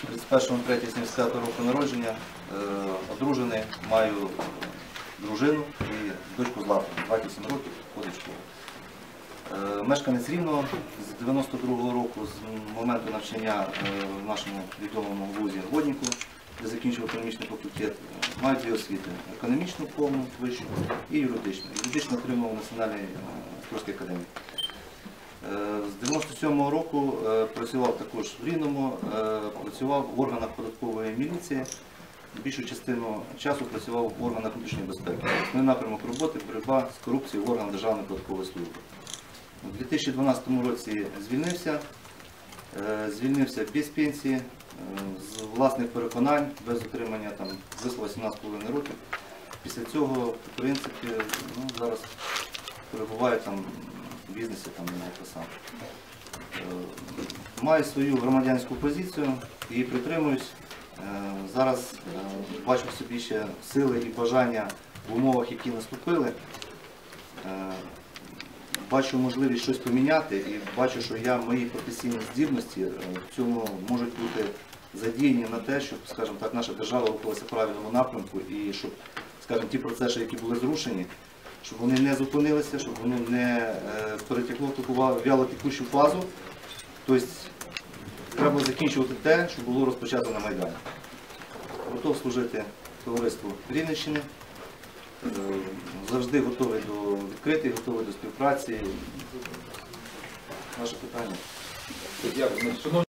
31.03.75 року народження, одружений, маю дружину і дочку Злату, 27 років, ходить в школу. Мешканець Рівного з 92-го року, з моменту навчання в нашому відомому вузі Годніку, де закінчив економічний факультет, маю дві освіти – економічну повну, вищу і юридичну. Юридично отримав в Національній акторській академії. З 97-го року працював також в Рівному, працював в органах податкової міліції, більшу частину часу працював в органах внутрішньої безпеки. Основний напрямок роботи – боротьба з корупцією в органах Державної податкової служби. У 2012 році звільнився без пенсії, з власних переконань, без отримання вислуги 17,5 років. Після цього, в принципі, зараз перебуваю в бізнесі, маю свою громадянську позицію і притримуюсь. Зараз бачу в собі ще сили і бажання в умовах, які наступили. Бачу можливість щось поміняти і бачу, що мої професійні здібності в цьому можуть бути задіяні на те, щоб, скажімо так, наша держава рухалася в правильному напрямку і щоб, скажімо, ті процеси, які були зрушені, щоб вони не зупинилися, щоб воно не перетекло в таку вялотекущу фазу. Тобто треба закінчувати те, що було розпочато на Майдані. Готов служити товариству Рівненщини. Завжди готовий до відкритий, готовий до співпраці. Ваше питання?